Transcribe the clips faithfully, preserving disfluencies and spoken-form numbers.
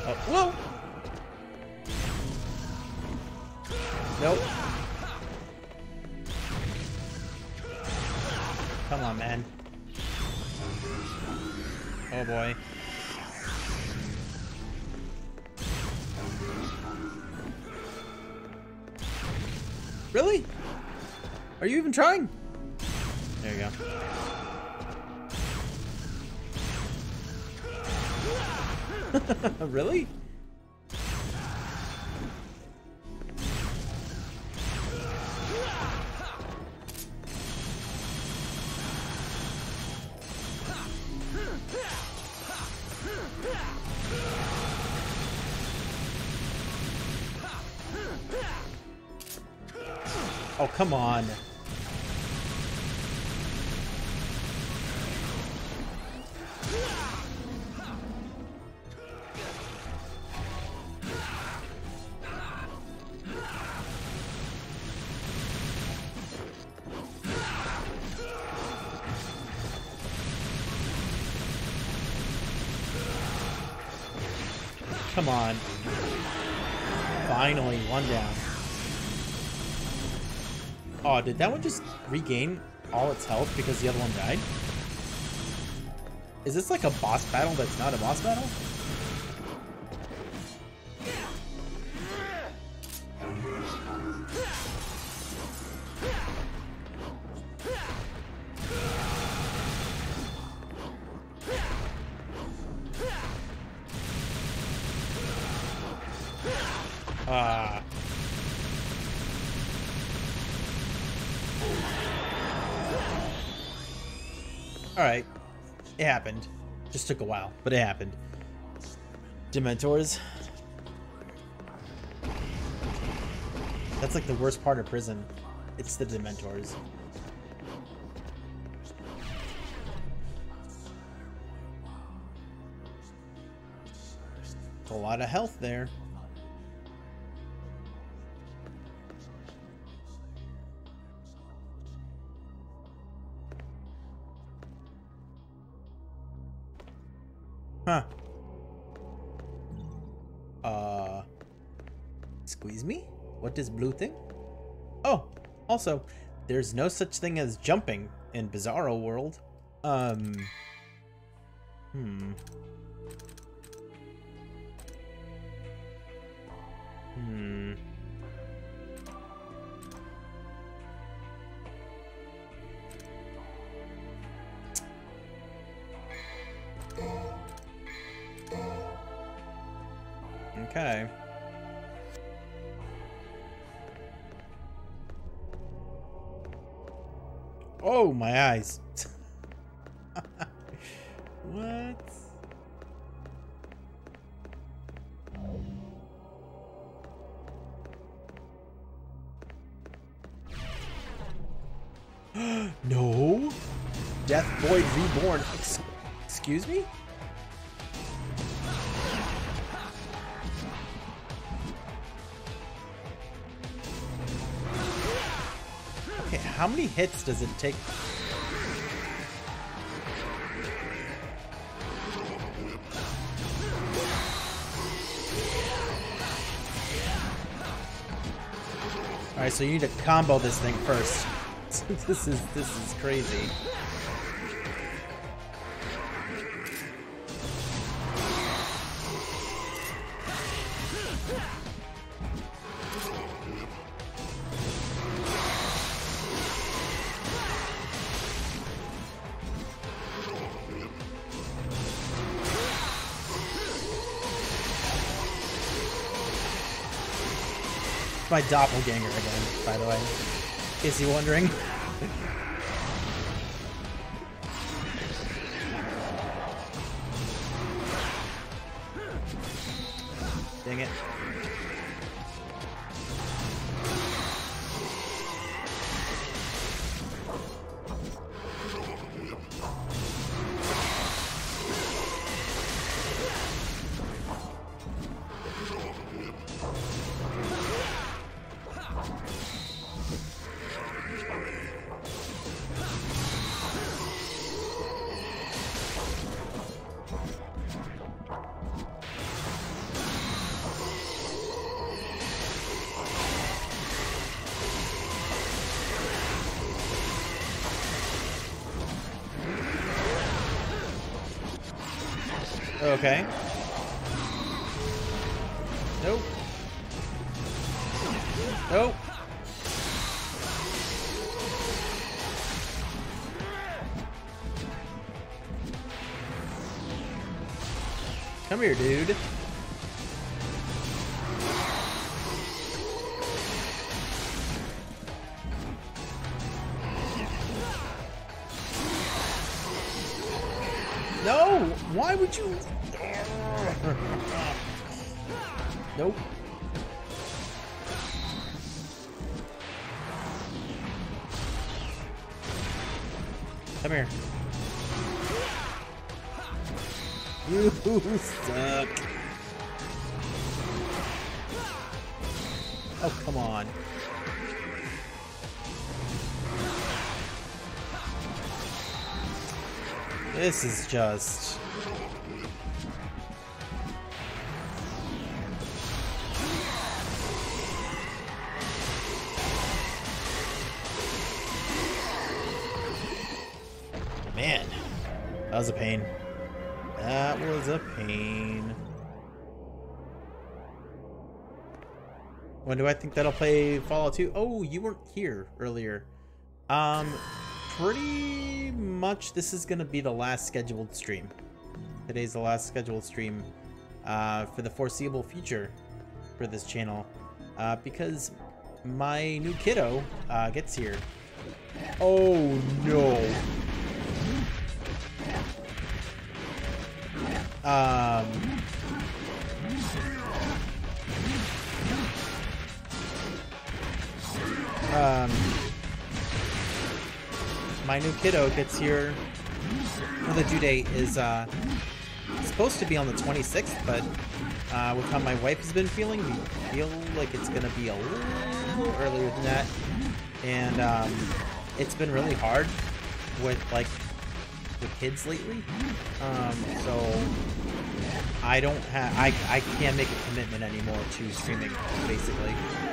Oh, whoa! Nope. Come on, man. Oh boy. Really? Are you even trying? There you go. Really? Oh, come on. Come on. Finally, one down. Oh, did that one just regain all its health because the other one died? Is this like a boss battle that's not a boss battle? Ah. Alright. It happened. Just took a while, but it happened. Dementors. That's like the worst part of prison. It's the Dementors. A lot of health there. Huh. Uh. Squeeze me? What does blue thing? Oh, also, there's no such thing as jumping in Bizarro World. Um. Hmm. Hmm. Okay. Oh, my eyes. What? No. Death Void Reborn. Ex excuse me? Okay, how many hits does it take? Alright, so you need to combo this thing first. This is this is crazy. My doppelganger again, by the way, in case you're wondering. Dang it. Okay. Nope. Nope. Come here, dude. No! Why would you? Nope. Come here. You suck. Oh, come on. This is just... Man, that was a pain. That was a pain. When do I think that'll play Fallout two? Oh, you weren't here earlier. Um, pretty much this is going to be the last scheduled stream. Today's the last scheduled stream uh, for the foreseeable future for this channel. Uh, because my new kiddo uh, gets here. Oh, no. Um... Um, my new kiddo gets here. Well, the due date is uh, supposed to be on the twenty-sixth, but uh, with how my wife has been feeling, we feel like it's going to be a little earlier than that. And um, it's been really hard with like the kids lately. Um, so I don't have, I, I can't make a commitment anymore to streaming, basically.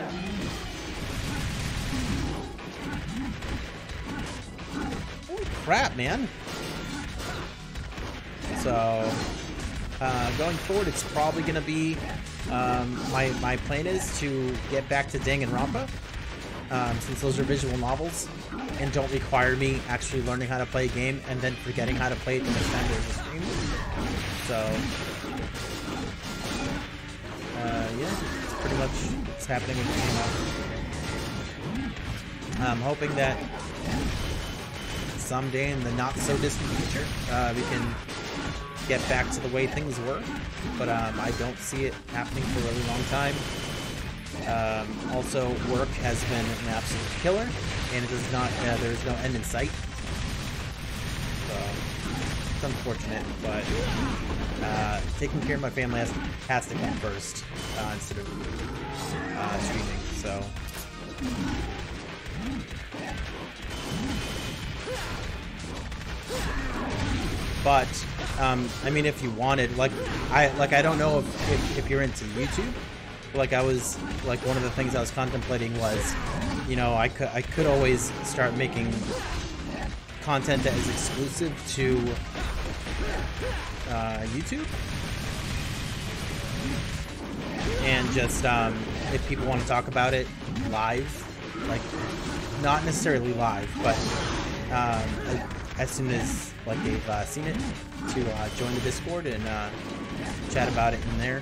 Crap, man. So uh, going forward, it's probably going to be um, my my plan is to get back to Danganronpa, um, since those are visual novels and don't require me actually learning how to play a game and then forgetting how to play it the next time there's a stream. So uh, yeah, it's pretty much what's happening with the game. I'm hoping that someday in the not so distant future uh, we can get back to the way things were, but um, I don't see it happening for a really long time. Um, also, work has been an absolute killer, and it does not uh, there is no end in sight, so it's unfortunate, but uh, taking care of my family has, has to come first uh, instead of uh, streaming, so but um, I mean, if you wanted, like, I like I don't know if, if, if you're into YouTube. Like, I was like one of the things I was contemplating was, you know, I could I could always start making content that is exclusive to uh, YouTube, and just um, if people want to talk about it live, like not necessarily live, but um, as soon as like they've uh, seen it, to uh, join the Discord and uh, chat about it in there.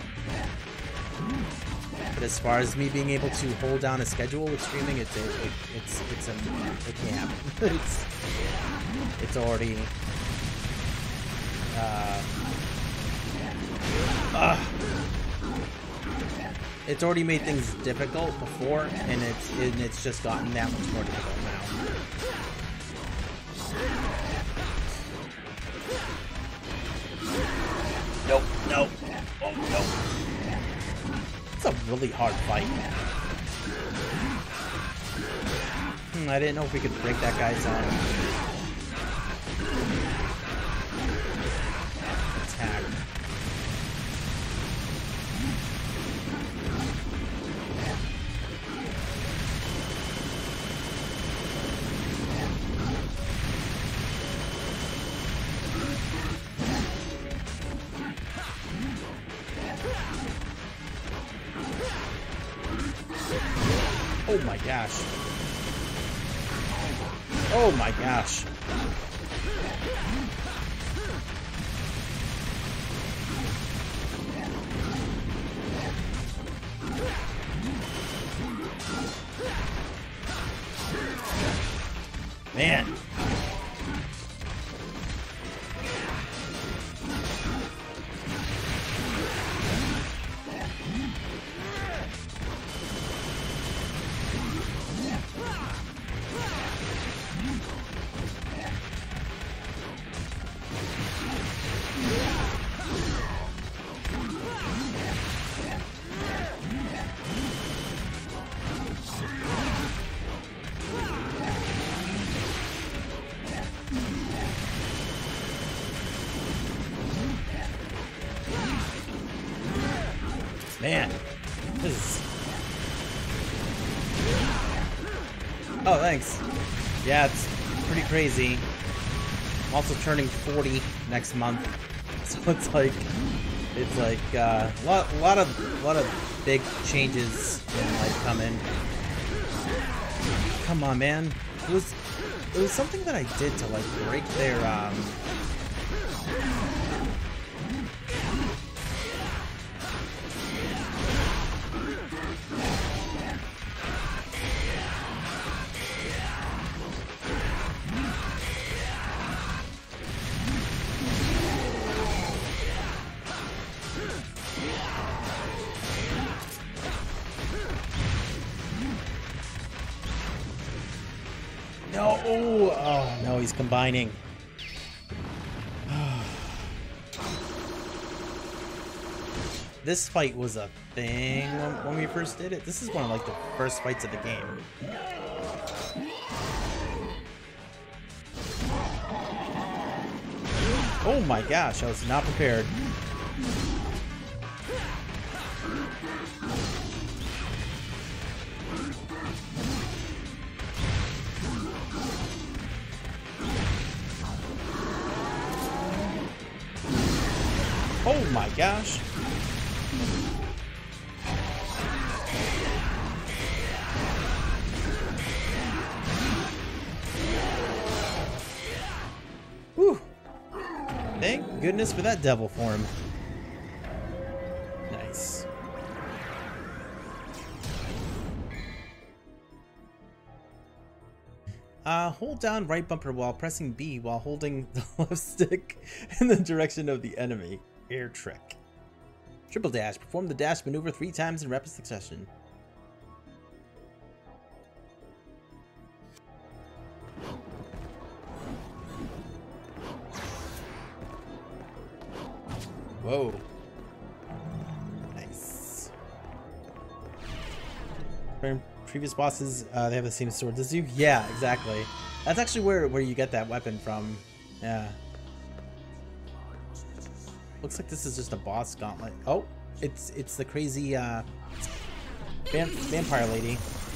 But as far as me being able to hold down a schedule with streaming, it's it, it, it's it's a it can't happen. it's it's already uh, uh, it's already made things difficult before, and it's and it's just gotten that much more difficult now. Nope, nope, oh, nope. It's a really hard fight. Hmm, I didn't know if we could break that guy's um, attack. Oh my gosh. Oh my gosh. Man. Man, this is... Oh, thanks. Yeah, it's pretty crazy. I'm also turning forty next month, so it's like, it's like uh, a lot, a lot of, a lot of big changes in life coming. Come on, man. It was, it was something that I did to like break their um. No, oh, oh no, he's combining. This fight was a thing when, when we first did it. This is one of like the first fights of the game. Oh my gosh, I was not prepared. Oh my gosh. Whew. Thank goodness for that devil form. Nice. Uh, hold down right bumper while pressing B while holding the left stick in the direction of the enemy. Air trick. Triple dash. Perform the dash maneuver three times in rapid succession. Whoa. Nice. Previous bosses, uh, they have the same sword as you? Yeah, exactly. That's actually where, where you get that weapon from. Yeah. Looks like this is just a boss gauntlet. Oh, it's it's the crazy uh, vamp vampire lady.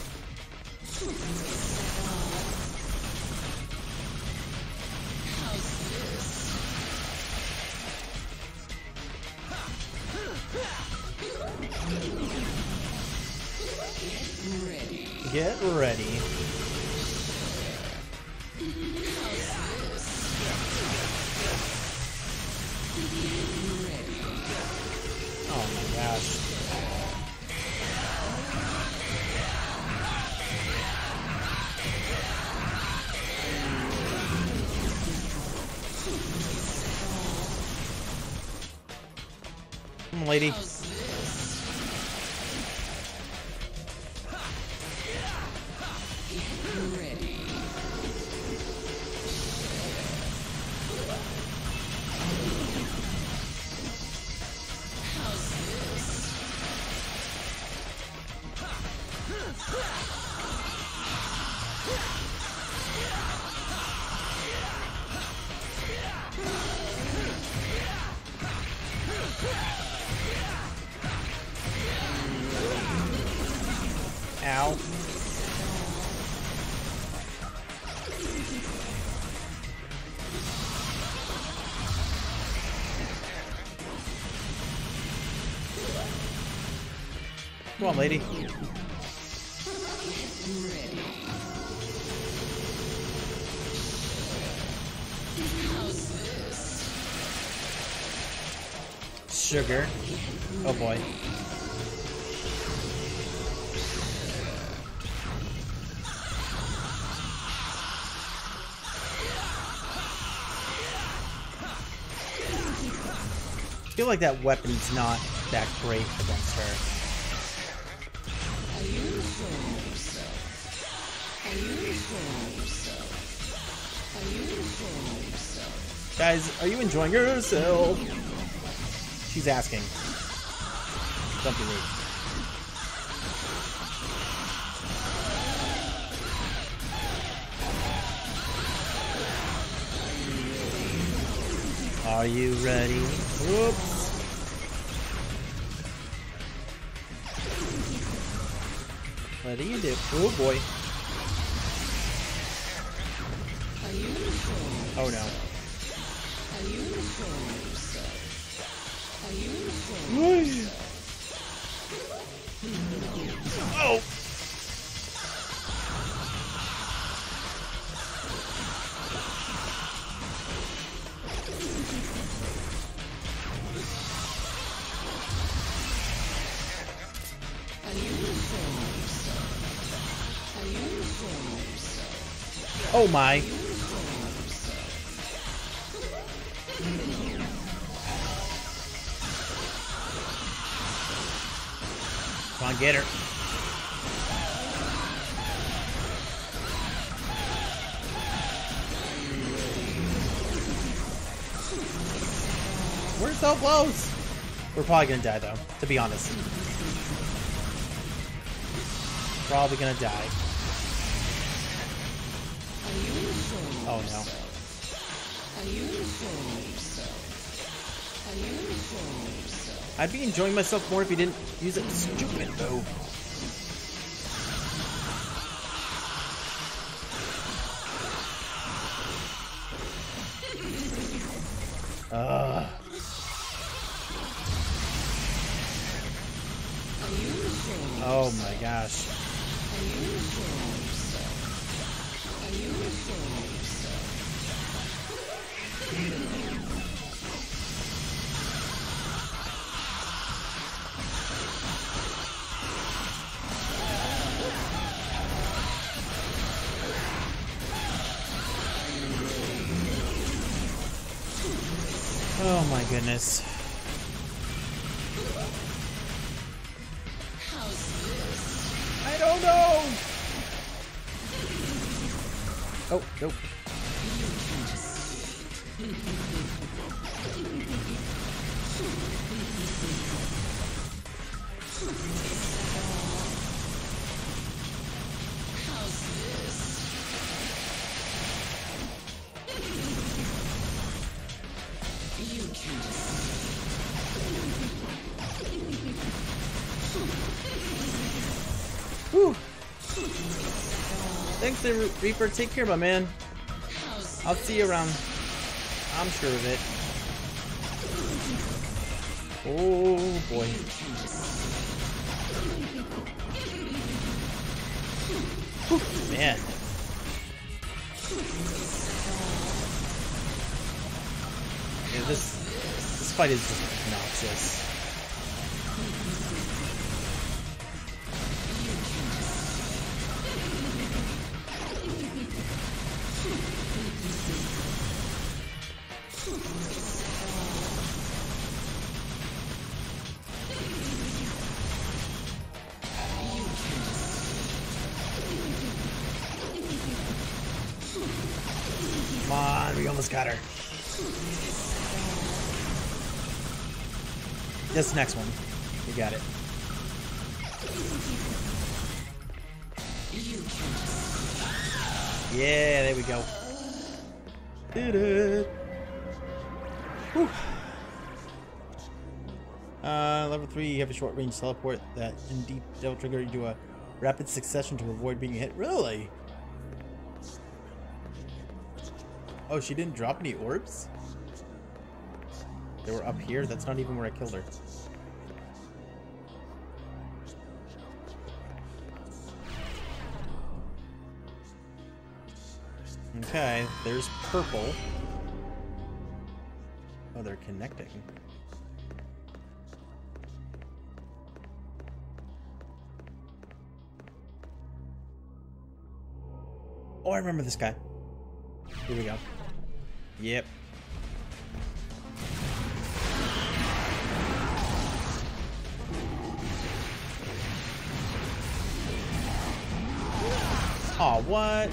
Get ready. Oh my gosh. Come on, lady. Ow. Come on, lady. Sugar. Oh boy. I feel like that weapon's not that great against her. Guys, are you enjoying yourself? She's asking. Don't be rude. Are you ready? Whoops. What do you do? Oh boy. Oh no. Oh! Oh my. Come on, get her. We're so close. We're probably gonna die though, to be honest. Probably gonna die. Oh no. I'd be enjoying myself more if you didn't use that stupid bow. Ugh. Oh my gosh. Oh my goodness. I don't know. Oh, nope. Whew. Thanks, the Reaper. Take care, my man. I'll see you around. I'm sure of it. Oh boy. Whew, man. Yeah, this this fight is just obnoxious. Come on, we almost got her. This next one. We got it. Yeah, there we go. Did it. Whew. Uh, level three, you have a short range teleport that indeed will trigger you to a rapid succession to avoid being hit. Really? Oh, she didn't drop any orbs? They were up here? That's not even where I killed her. Okay, there's purple. Oh, they're connecting. Oh, I remember this guy. Here we go. Yep. Aw, what?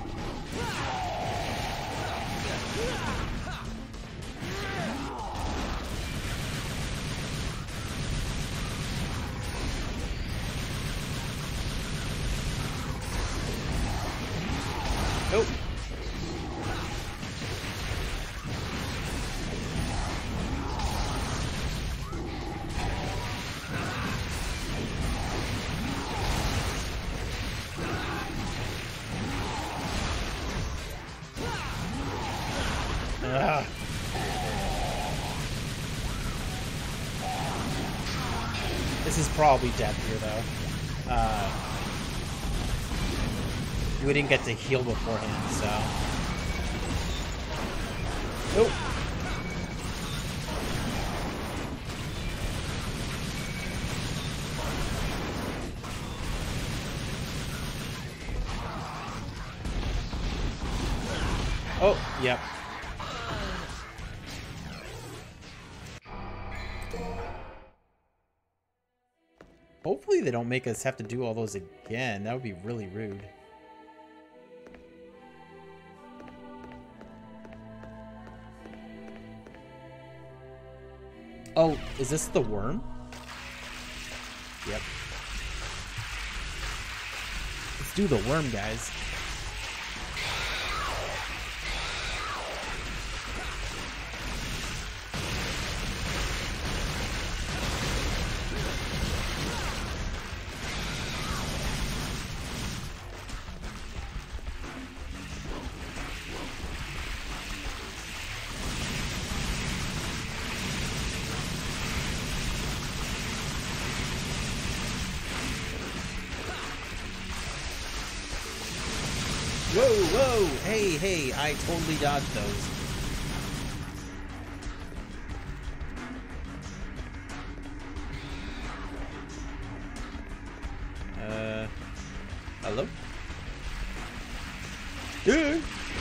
Oh. Ugh. This is probably death here, though. Uh, we didn't get to heal beforehand, so... Oh! Oh, yep. Hopefully they don't make us have to do all those again. That would be really rude. Oh, is this the worm? Yep. Let's do the worm, guys. Whoa, whoa! Hey, hey, I totally dodged those. Uh, hello? Dude!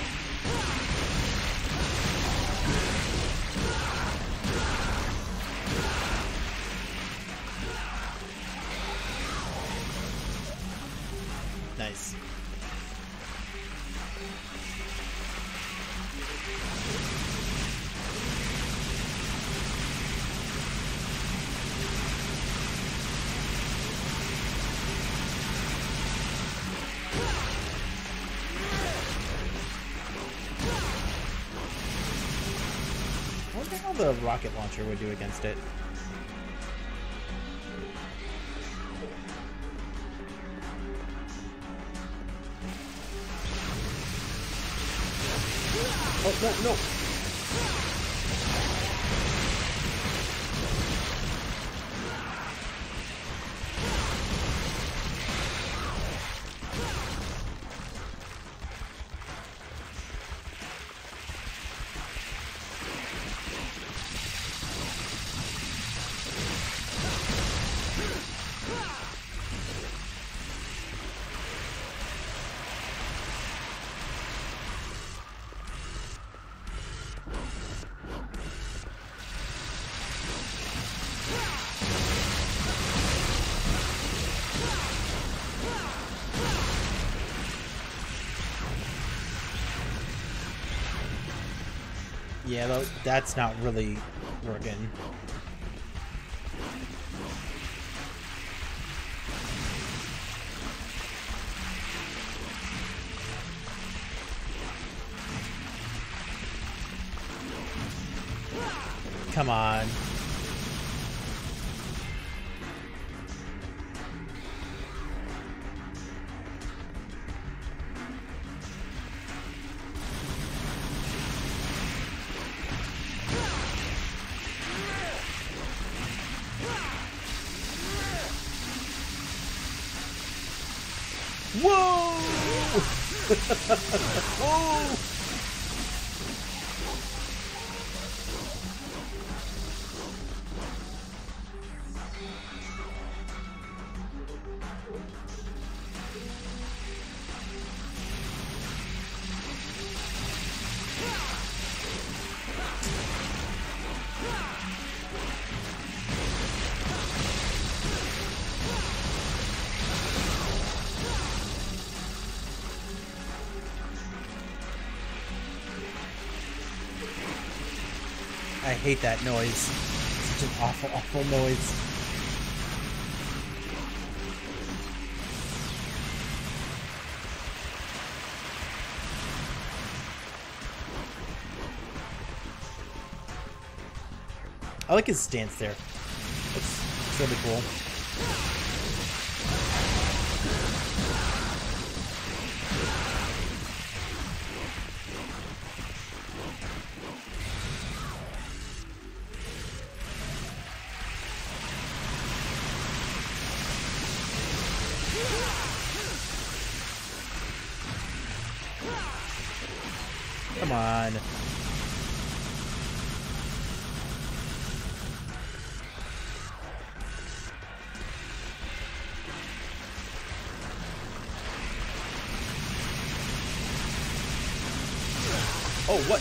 Nice. I wonder how the rocket launcher would do against it. Oh, no, no! Yeah, though, that's not really working. Come on. Whoa! Whoa! I hate that noise. Such an awful, awful noise. I like his stance there. It's, it's really cool. Come on. Oh, what?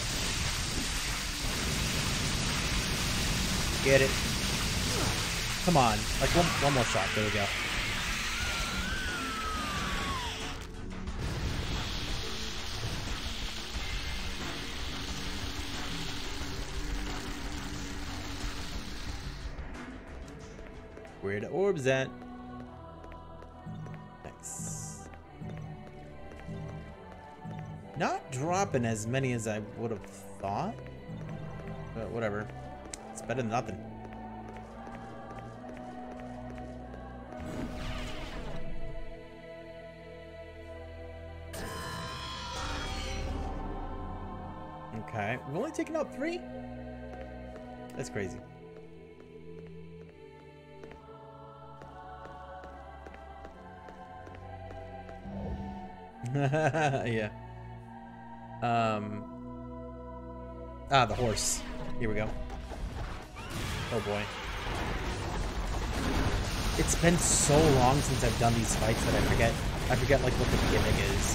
Get it. Come on. Like, one, one more shot. There we go. Where the orbs at? Nice. Not dropping as many as I would have thought. But whatever. It's better than nothing. Okay. We've only taken out three? That's crazy. Yeah. Um. Ah, the horse. Here we go. Oh boy. It's been so long since I've done these fights that I forget. I forget like what the gimmick is.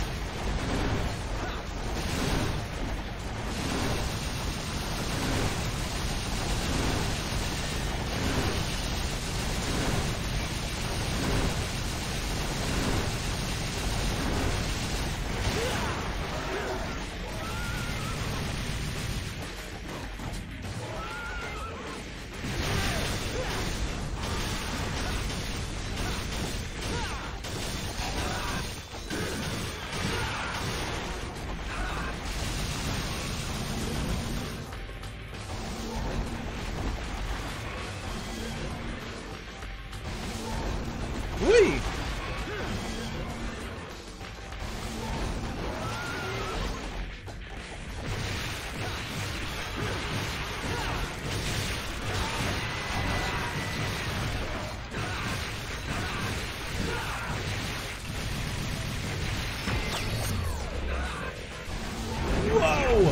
Whee! Whoa!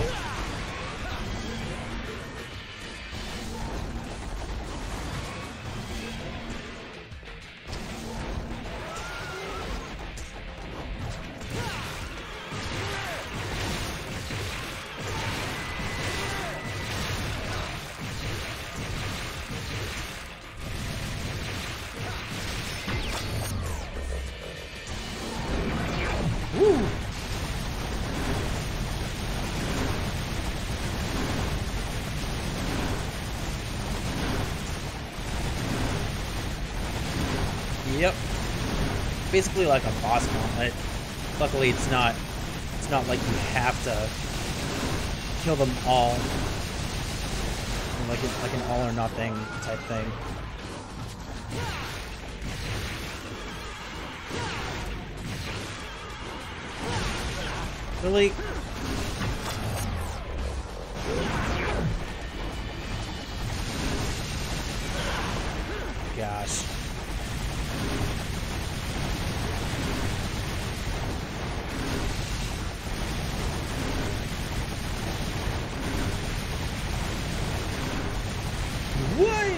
Woo! Yep. Basically like a boss gauntlet. Luckily it's not it's not like you have to kill them all. Like a, like an all or nothing type thing. Really? Gosh. Why?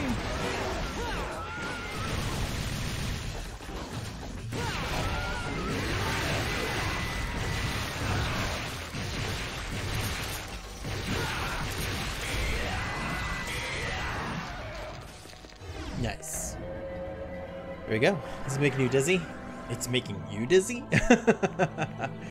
Nice. There we go. Is it making you dizzy? It's making you dizzy?